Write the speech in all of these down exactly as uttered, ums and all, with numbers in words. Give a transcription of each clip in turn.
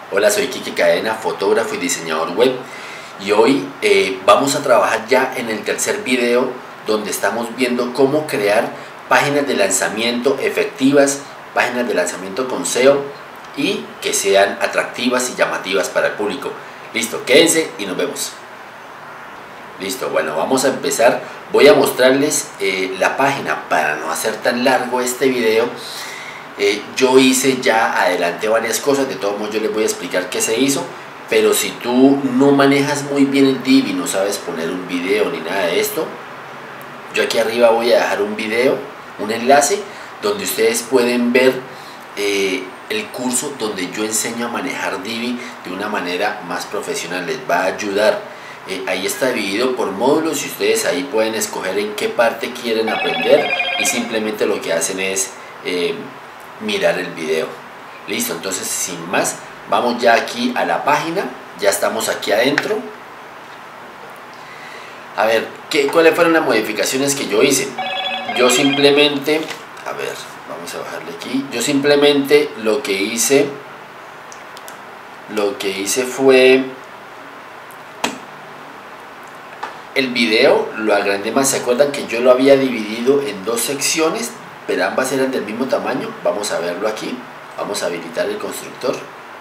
Hola, soy Kike Cadena, fotógrafo y diseñador web, y hoy eh, vamos a trabajar ya en el tercer video donde estamos viendo cómo crear páginas de lanzamiento efectivas, páginas de lanzamiento con S E O y que sean atractivas y llamativas para el público. Listo, quédense y nos vemos. Listo, bueno, vamos a empezar. Voy a mostrarles eh, la página para no hacer tan largo este video. Eh, yo hice ya adelante varias cosas, de todos modos yo les voy a explicar qué se hizo, pero si tú no manejas muy bien el Divi, no sabes poner un video ni nada de esto, yo aquí arriba voy a dejar un video, un enlace donde ustedes pueden ver eh, el curso donde yo enseño a manejar Divi de una manera más profesional. Les va a ayudar. Eh, ahí está dividido por módulos y ustedes ahí pueden escoger en qué parte quieren aprender y simplemente lo que hacen es eh, mirar el video. Listo, entonces sin más vamos ya aquí a la página. Ya estamos aquí adentro. A ver, ¿qué, ¿cuáles fueron las modificaciones que yo hice? Yo simplemente, a ver, vamos a bajarle aquí. Yo simplemente lo que hice, lo que hice fue el video, lo agrandé más. ¿Se acuerdan que yo lo había dividido en dos secciones? Pero ambas eran del mismo tamaño. Vamos a verlo aquí. Vamos a habilitar el constructor.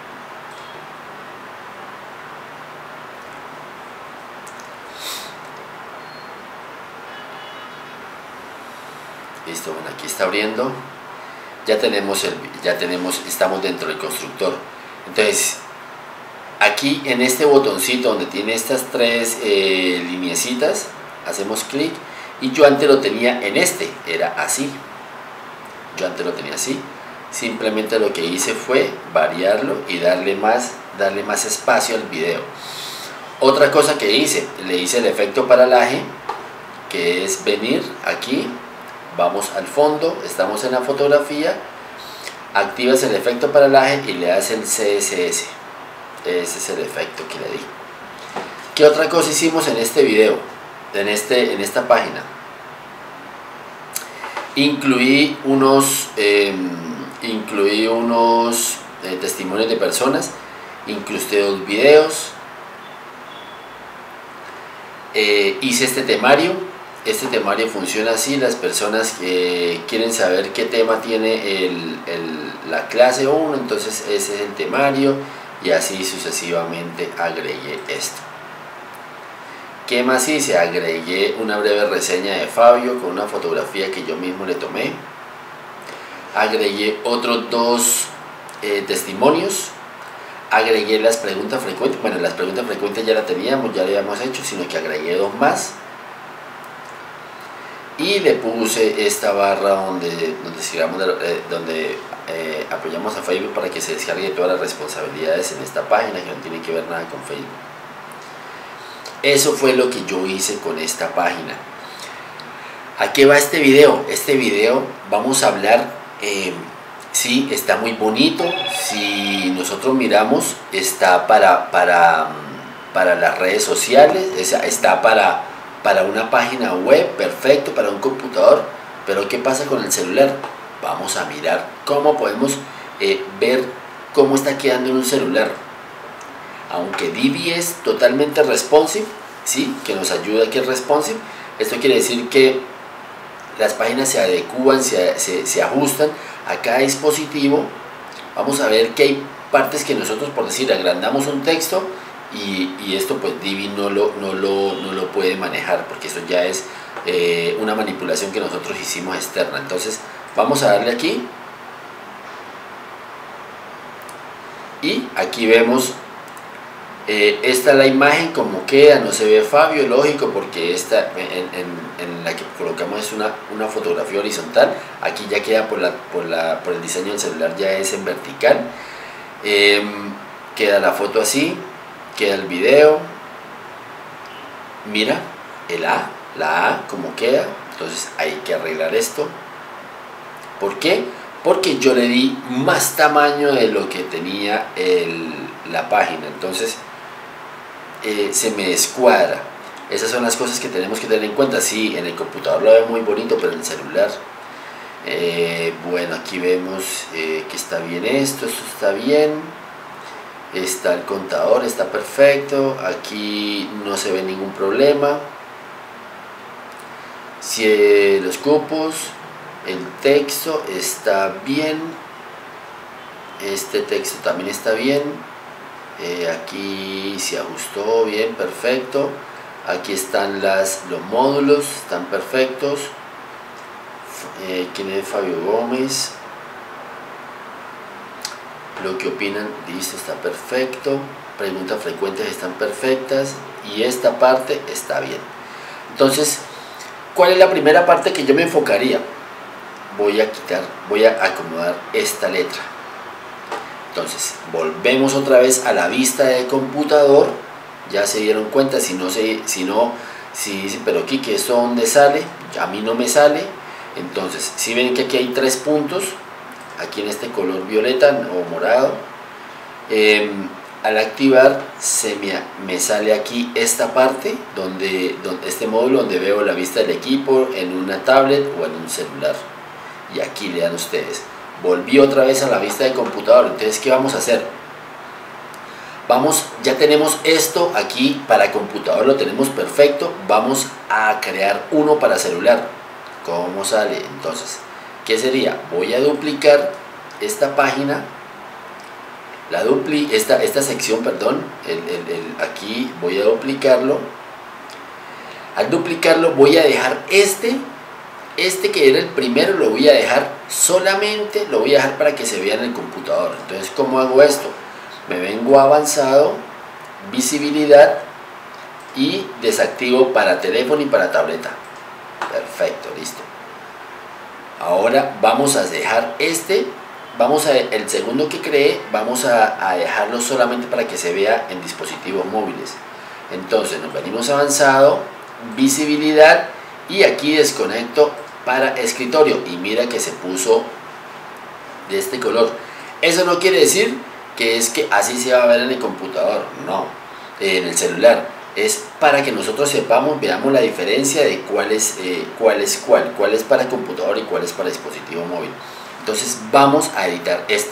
Listo, bueno, aquí está abriendo. Ya tenemos el, ya tenemos, estamos dentro del constructor. Entonces, aquí en este botoncito donde tiene estas tres eh, lineecitas, hacemos clic. Y yo antes lo tenía en este, era así. Yo antes lo tenía así. Simplemente lo que hice fue variarlo y darle más, darle más espacio al video. Otra cosa que hice, le hice el efecto paralaje, que es venir aquí, vamos al fondo, estamos en la fotografía, activas el efecto paralaje y le das el C S S. Ese es el efecto que le di. ¿Qué otra cosa hicimos en este video? En, este, en esta página. Incluí unos, eh, incluí unos eh, testimonios de personas, incrusté dos videos, eh, hice este temario. Este temario funciona así: las personas que quieren saber qué tema tiene el, el, la clase uno, entonces ese es el temario, y así sucesivamente agregué esto. ¿Qué más hice? Agregué una breve reseña de Fabio con una fotografía que yo mismo le tomé. Agregué otros dos eh, testimonios. Agregué las preguntas frecuentes. Bueno, las preguntas frecuentes ya las teníamos, ya le habíamos hecho, sino que agregué dos más. Y le puse esta barra donde, donde, sigamos, eh, donde eh, apoyamos a Facebook para que se descargue todas las responsabilidades en esta página, que no tiene que ver nada con Facebook. Eso fue lo que yo hice con esta página. ¿A qué va este video? Este video vamos a hablar, eh, sí, está muy bonito. Si nosotros miramos, está para, para, para las redes sociales, está para, para una página web, perfecto, para un computador. Pero ¿qué pasa con el celular? Vamos a mirar cómo podemos eh, ver cómo está quedando en un celular. Aunque Divi es totalmente responsive, ¿sí? Que nos ayuda, que es responsive, esto quiere decir que las páginas se adecúan, se, se, se ajustan a cada dispositivo. Vamos a ver que hay partes que nosotros, por decir, agrandamos un texto y, y esto pues Divi no lo, no, lo, no lo puede manejar, porque eso ya es eh, una manipulación que nosotros hicimos externa. Entonces vamos a darle aquí y aquí vemos. Eh, esta es la imagen como queda. No se ve Fabio, lógico, porque esta en, en, en la que colocamos es una, una fotografía horizontal. Aquí ya queda por, la, por, la, por el diseño del celular, ya es en vertical. Eh, queda la foto así, queda el video. Mira el A, la A como queda. Entonces hay que arreglar esto. ¿Por qué? Porque yo le di más tamaño de lo que tenía el, la página. Entonces Eh, se me descuadra. Esas son las cosas que tenemos que tener en cuenta. Sí, en el computador lo veo muy bonito, pero en el celular eh, bueno, aquí vemos eh, que está bien esto, esto está bien. está el contador, está perfecto, aquí no se ve ningún problema. Si eh, los cupos, el texto está bien, este texto también está bien, eh, aquí se ajustó bien, perfecto. Aquí están las, los módulos, están perfectos. Eh, ¿Quién es Fabio Gómez? Lo que opinan, listo, está perfecto. Preguntas frecuentes están perfectas. Y esta parte está bien. Entonces, ¿cuál es la primera parte que yo me enfocaría? Voy a quitar, voy a acomodar esta letra. Entonces, volvemos otra vez a la vista de computador. Ya se dieron cuenta, si no, se, si no, si dice, pero aquí, ¿que esto dónde sale? A mí no me sale. Entonces, si ven que aquí hay tres puntos, aquí en este color violeta o morado, eh, al activar se me, me sale aquí esta parte, donde, donde este módulo donde veo la vista del equipo en una tablet o en un celular. Y aquí le dan ustedes. Volví otra vez a la vista de computador. Entonces, ¿qué vamos a hacer? Vamos, ya tenemos esto aquí para computador, lo tenemos perfecto. Vamos a crear uno para celular. ¿Cómo sale? Entonces, ¿qué sería? Voy a duplicar esta página, la dupli, esta, esta sección, perdón, el, el, el, aquí voy a duplicarlo. Al duplicarlo voy a dejar este, este que era el primero, lo voy a dejar solamente, lo voy a dejar para que se vea en el computador. Entonces, ¿cómo hago esto? Me vengo a avanzado, visibilidad y desactivo para teléfono y para tableta. Perfecto, listo. Ahora vamos a dejar este, vamos a, el segundo que creé, vamos a, a dejarlo solamente para que se vea en dispositivos móviles. Entonces nos venimos avanzado, visibilidad y aquí desconecto para escritorio. Y mira que se puso de este color. Eso no quiere decir que es que así se va a ver en el computador, no, en el celular. Es para que nosotros sepamos, veamos la diferencia de cuál es, eh, cuál es cuál, cuál es para computador y cuál es para dispositivo móvil. Entonces vamos a editar este.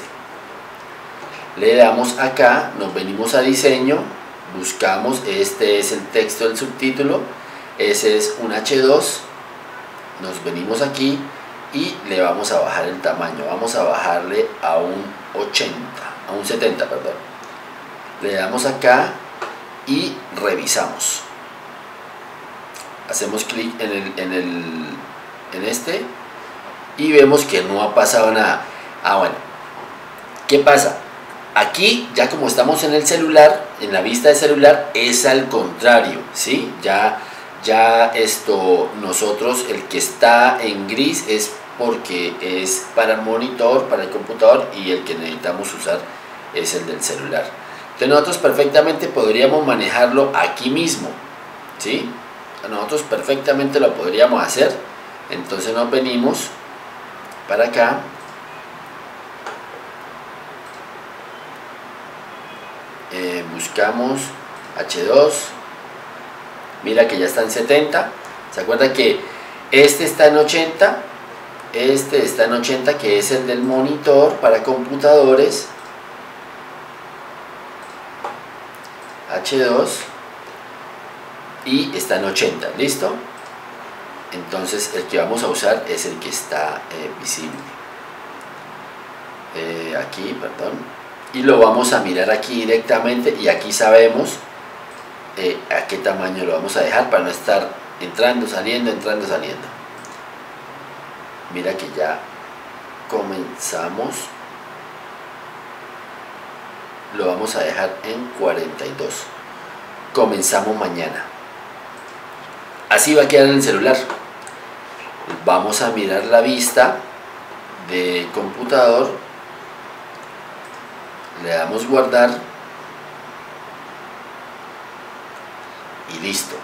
Le damos acá, nos venimos a diseño, buscamos, este es el texto del subtítulo, ese es un hache dos, nos venimos aquí y le vamos a bajar el tamaño, vamos a bajarle a un ochenta. A un setenta, perdón. Le damos acá y revisamos. Hacemos clic en el, en el en este y vemos que no ha pasado nada. Ah, bueno. ¿Qué pasa? Aquí, ya como estamos en el celular, en la vista de celular, es al contrario, ¿sí? Ya, ya esto, nosotros, el que está en gris es porque es para el monitor, para el computador, y el que necesitamos usar es el del celular. Entonces nosotros perfectamente podríamos manejarlo aquí mismo, ¿sí? Nosotros perfectamente lo podríamos hacer. Entonces nos venimos para acá, eh, buscamos hache dos, mira que ya está en setenta. ¿Se acuerdan que este está en ochenta? Este está en ochenta, que es el del monitor para computadores, hache dos, y está en ochenta, ¿listo? Entonces el que vamos a usar es el que está eh, visible. Eh, aquí, perdón. Y lo vamos a mirar aquí directamente y aquí sabemos eh, a qué tamaño lo vamos a dejar para no estar entrando, saliendo, entrando, saliendo. Mira que ya comenzamos. Lo vamos a dejar en cuarenta y dos. Comenzamos mañana. Así va a quedar en el celular. Vamos a mirar la vista de computador. Le damos guardar. Y listo.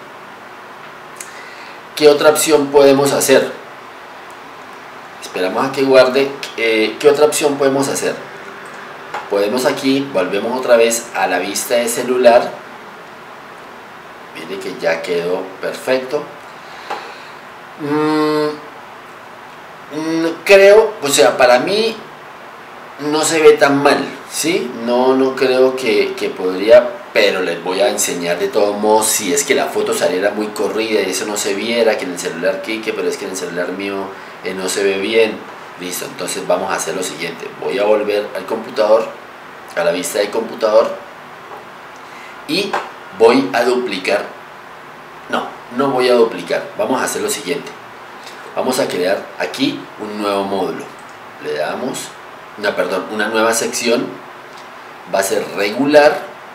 ¿Qué otra opción podemos hacer? Esperamos a que guarde. Eh, ¿Qué otra opción podemos hacer? Podemos aquí, volvemos otra vez a la vista de celular. Mire que ya quedó perfecto. Mm, mm, creo, o sea, para mí no se ve tan mal, Sí, no, no creo que, que podría, pero les voy a enseñar de todos modos si es que la foto saliera muy corrida y eso no se viera, que en el celular Quique, pero es que en el celular mío eh, no se ve bien. Listo, entonces vamos a hacer lo siguiente. Voy a volver al computador, a la vista del computador, y voy a duplicar. No, no voy a duplicar. Vamos a hacer lo siguiente. Vamos a crear aquí un nuevo módulo. Le damos, una, perdón, una nueva sección. Va a ser regular.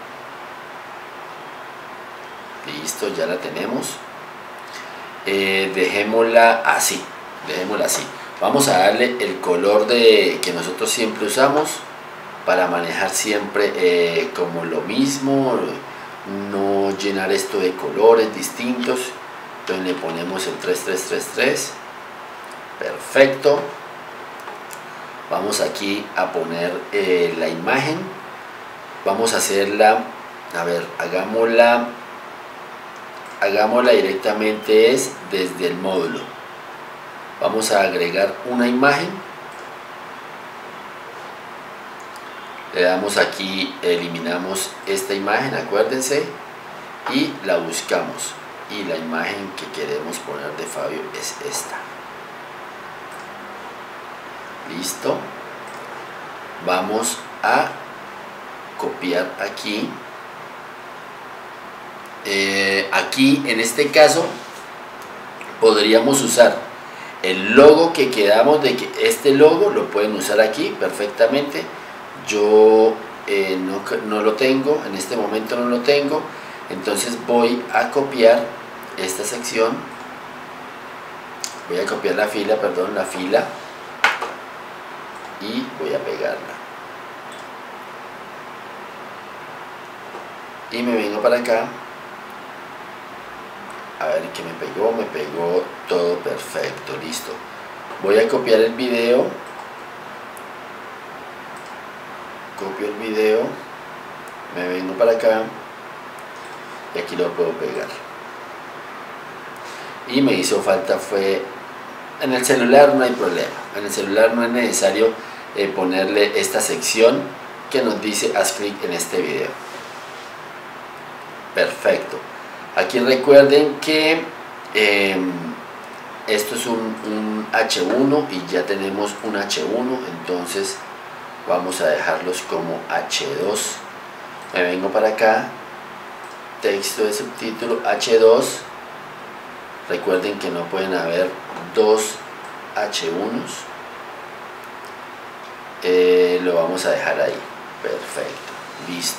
Listo, ya la tenemos. Eh, dejémosla así. Dejémosla así. Vamos a darle el color de, que nosotros siempre usamos para manejar siempre eh, como lo mismo, no llenar esto de colores distintos. Entonces le ponemos el tres tres tres tres. Perfecto. Vamos aquí a poner eh, la imagen. Vamos a hacerla, a ver, hagámosla, hagámosla directamente es desde el módulo. Vamos a agregar una imagen. Le damos aquí, eliminamos esta imagen, acuérdense, y la buscamos. Y la imagen que queremos poner de Fabio es esta. Listo. Vamos a copiar aquí. Eh, aquí, en este caso, podríamos usar el logo que quedamos de que este logo lo pueden usar aquí perfectamente. Yo eh, no, no lo tengo, en este momento no lo tengo, entonces voy a copiar esta sección, voy a copiar la fila, perdón, la fila, y voy a pegarla. Y me vengo para acá, a ver qué me pegó, me pegó todo perfecto, listo. Voy a copiar el video, copio el video, me vengo para acá y aquí lo puedo pegar. Y me hizo falta fue, en el celular no hay problema, en el celular no es necesario eh, ponerle esta sección que nos dice haz clic en este video. Perfecto. Aquí recuerden que eh, esto es un, un hache uno y ya tenemos un hache uno, entonces vamos a dejarlos como hache dos. Me vengo para acá, texto de subtítulo hache dos. Recuerden que no pueden haber dos hache unos. Eh, lo vamos a dejar ahí. Perfecto, listo.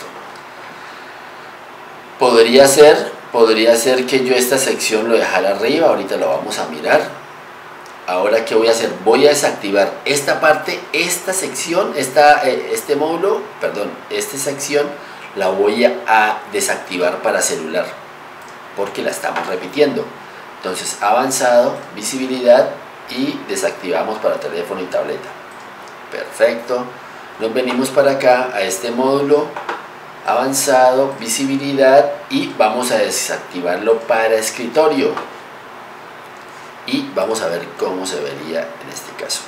Podría ser, podría ser que yo esta sección lo dejara arriba, ahorita lo vamos a mirar. Ahora, ¿qué voy a hacer? Voy a desactivar esta parte, esta sección, esta, eh, este módulo, perdón, esta sección la voy a, a desactivar para celular, porque la estamos repitiendo. Entonces, avanzado, visibilidad y desactivamos para teléfono y tableta. Perfecto. Nos venimos para acá a este módulo, avanzado, visibilidad, y vamos a desactivarlo para escritorio. Y vamos a ver cómo se vería en este caso.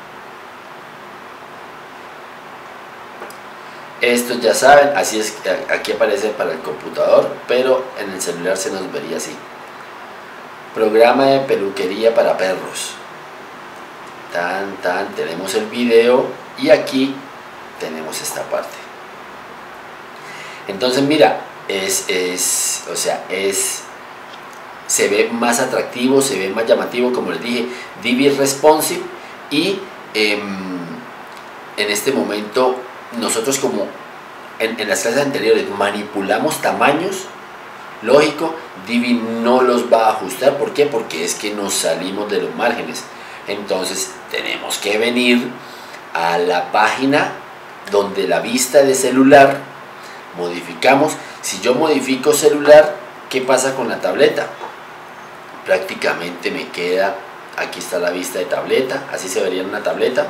Esto ya saben, así es, aquí aparece para el computador, pero en el celular se nos vería así. Programa de peluquería para perros. Tan, tan, tenemos el video y aquí tenemos esta parte. Entonces mira, es, es, o sea, es, se ve más atractivo, se ve más llamativo, como les dije, Divi Responsive, y eh, en este momento nosotros como en, en las clases anteriores manipulamos tamaños, lógico, Divi no los va a ajustar. ¿Por qué? Porque es que nos salimos de los márgenes. Entonces tenemos que venir a la página donde la vista de celular modificamos. Si yo modifico celular, ¿qué pasa con la tableta? Prácticamente me queda, aquí está la vista de tableta, así se vería en una tableta.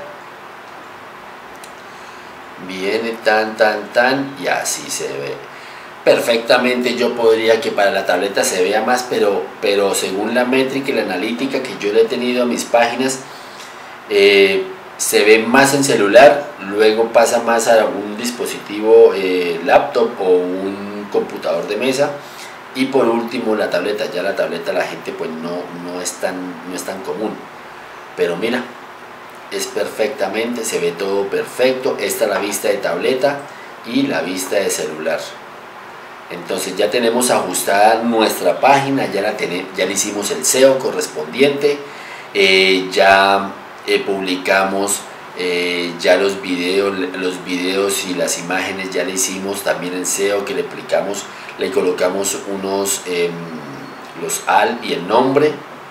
Viene tan, tan, tan, y así se ve. Perfectamente yo podría que para la tableta se vea más, pero, pero según la métrica y la analítica que yo le he tenido a mis páginas, eh, se ve más en celular, luego pasa más a un dispositivo eh, laptop o un computador de mesa, y por último la tableta. Ya la tableta la gente pues no, no, es tan, no es tan común, pero mira, es perfectamente, se ve todo perfecto. Esta es la vista de tableta y la vista de celular. Entonces ya tenemos ajustada nuestra página, ya, la tenemos, ya le hicimos el S E O correspondiente, eh, ya eh, publicamos eh, ya los videos, los videos y las imágenes, ya le hicimos también el S E O, que le aplicamos, le colocamos unos eh, los al y el nombre,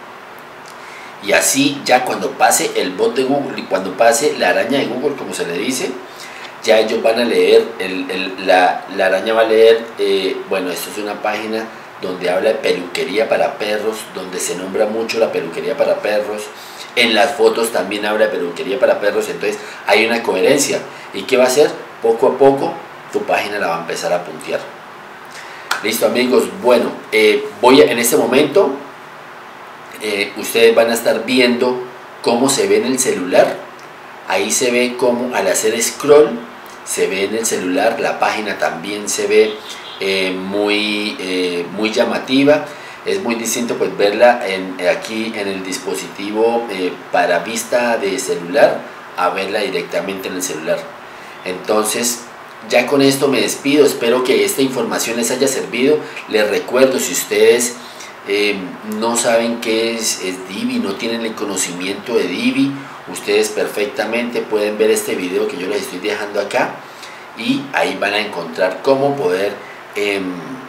y así ya cuando pase el bot de Google y cuando pase la araña de Google, como se le dice, ya ellos van a leer, el, el, la, la araña va a leer, eh, bueno, esto es una página donde habla de peluquería para perros, donde se nombra mucho la peluquería para perros. En las fotos también habla de peluquería para perros, entonces hay una coherencia. ¿Y qué va a hacer? Poco a poco tu página la va a empezar a puntear. Listo, amigos. Bueno, eh, voy a, en este momento eh, ustedes van a estar viendo cómo se ve en el celular. Ahí se ve cómo al hacer scroll se ve en el celular, la página también se ve eh, muy, eh, muy llamativa. Es muy distinto pues verla en, aquí en el dispositivo eh, para vista de celular a verla directamente en el celular. Entonces ya con esto me despido, espero que esta información les haya servido. Les recuerdo, si ustedes eh, no saben qué es, es Divi, no tienen el conocimiento de Divi, ustedes perfectamente pueden ver este video que yo les estoy dejando acá, y ahí van a encontrar cómo poder eh,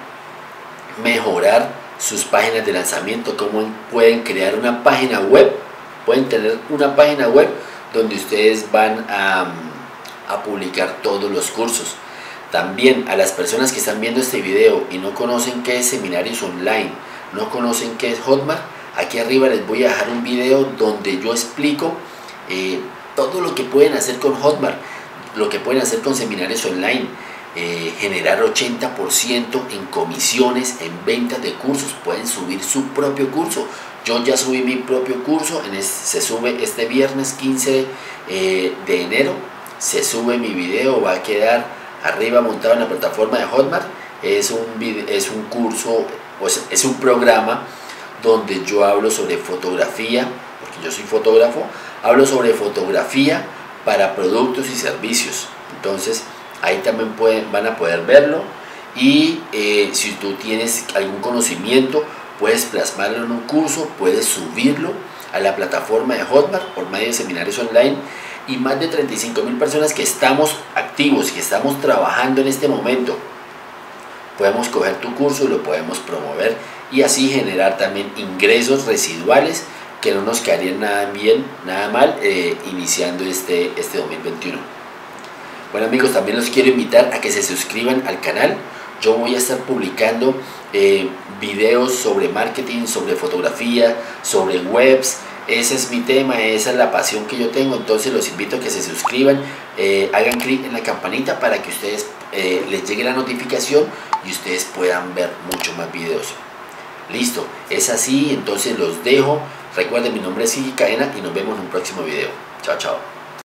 mejorar sus páginas de lanzamiento, cómo pueden crear una página web, pueden tener una página web donde ustedes van a, a publicar todos los cursos. También a las personas que están viendo este video y no conocen qué es Seminarios Online, no conocen qué es Hotmart, aquí arriba les voy a dejar un video donde yo explico eh, todo lo que pueden hacer con Hotmart, lo que pueden hacer con Seminarios Online. Eh, generar ochenta por ciento en comisiones en ventas de cursos. Pueden subir su propio curso. Yo ya subí mi propio curso, en este, se sube este viernes quince eh, de enero, se sube mi video, va a quedar arriba montado en la plataforma de Hotmart. Es un, video, es un curso, pues es un programa donde yo hablo sobre fotografía, porque yo soy fotógrafo, hablo sobre fotografía para productos y servicios. Entonces ahí también pueden, van a poder verlo, y eh, si tú tienes algún conocimiento puedes plasmarlo en un curso, puedes subirlo a la plataforma de Hotmart por medio de Seminarios Online, y más de treinta y cinco mil personas que estamos activos, que estamos trabajando en este momento, podemos coger tu curso y lo podemos promover, y así generar también ingresos residuales que no nos quedarían nada bien, nada mal eh, iniciando este, este dos mil veintiuno. Bueno, amigos, también los quiero invitar a que se suscriban al canal. Yo voy a estar publicando eh, videos sobre marketing, sobre fotografía, sobre webs. Ese es mi tema, esa es la pasión que yo tengo. Entonces los invito a que se suscriban, eh, hagan clic en la campanita para que ustedes eh, les llegue la notificación y ustedes puedan ver mucho más videos. Listo, es así, entonces los dejo. Recuerden, mi nombre es Sigi Cadena y nos vemos en un próximo video. Chao, chao.